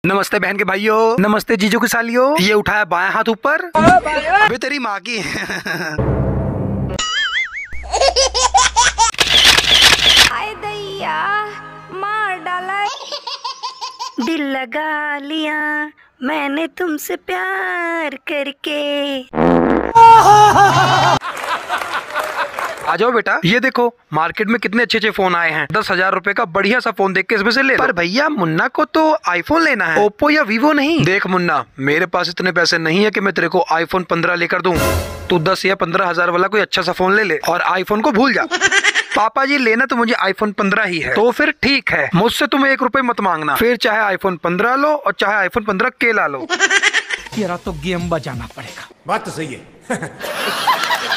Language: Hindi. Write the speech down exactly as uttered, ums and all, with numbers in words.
नमस्ते बहन के भाइयों, नमस्ते जीजू की सालियों। ये उठाया बायां हाथ ऊपर, अबे तेरी माँ की। आए दैया मार डाला, दिल लगा लिया मैंने तुमसे प्यार करके। आ जाओ बेटा, ये देखो मार्केट में कितने अच्छे अच्छे फोन आए हैं। दस हजार रूपए का बढ़िया सा फोन देख के इसमें से ले लो। पर भैया मुन्ना को तो आईफोन लेना है, ओप्पो या वीवो नहीं। देख मुन्ना, मेरे पास इतने पैसे नहीं है कि मैं तेरे को आईफोन पंद्रह लेकर दूं। तू दस या पंद्रह हजार वाला कोई अच्छा सा फोन ले ले और आईफोन को भूल जा। पापा जी लेना तो मुझे आईफोन पंद्रह ही है। तो फिर ठीक है, मुझसे तुम एक रुपए मत मांगना। फिर चाहे आईफोन पंद्रह लो और चाहे आईफोन पंद्रह के ला लो। तेरा तो गेम बजाना पड़ेगा। बात तो सही है।